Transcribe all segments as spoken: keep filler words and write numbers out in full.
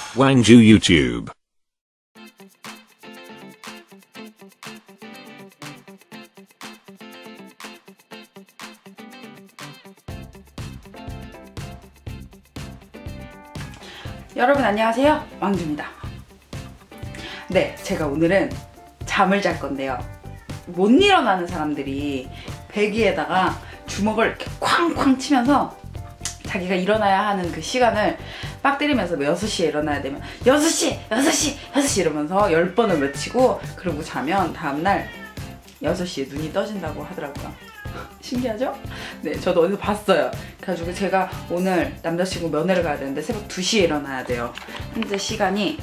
Wangju YouTube. 여러분 안녕하세요, 왕주입니다. 네, 제가 오늘은 잠을 잘 건데요, 못 일어나는 사람들이 베개에다가 주먹을 이렇게 쾅쾅 치면서 자기가 일어나야 하는 그 시간을 빡 때리면서 여섯 시에 일어나야 되면 여섯 시! 여섯 시! 여섯 시 이러면서 열 번을 외치고 그러고 자면 다음날 여섯 시에 눈이 떠진다고 하더라고요. 신기하죠? 네, 저도 어디서 봤어요. 그래가지고 제가 오늘 남자친구 면회를 가야 되는데 새벽 두 시에 일어나야 돼요. 현재 시간이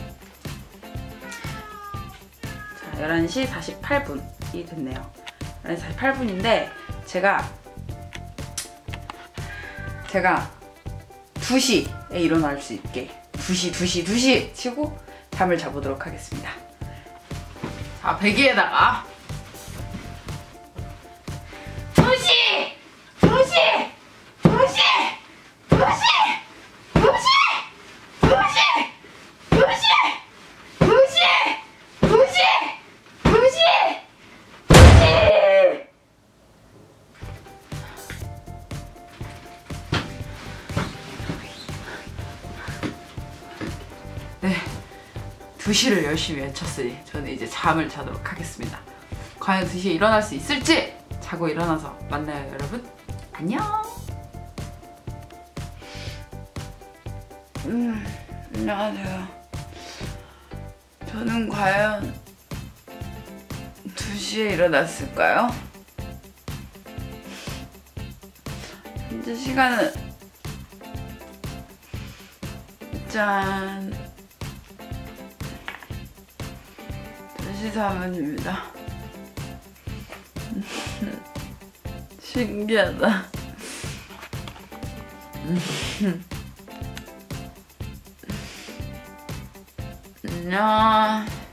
자, 열한 시 사십팔 분이 됐네요. 열한 시 사십팔 분인데 제가 제가 두 시에 일어날 수 있게 두 시, 두 시, 두 시 치고 잠을 자보도록 하겠습니다. 자, 베개에다가 두 시! 두 시! 두 시! 두 시! 두 시! 두 시! 두 시! 두 시! 두 시! 두 시! 두 시! 네, 두 시를 열심히 외쳤으니 저는 이제 잠을 자도록 하겠습니다. 과연 두 시에 일어날 수 있을지 자고 일어나서 만나요, 여러분. 안녕. 음, 안녕하세요. 저는 과연 두 시에 일어났을까요? 현재 시간은 짠 두 시 사 분입니다. 신기하다. 안녕.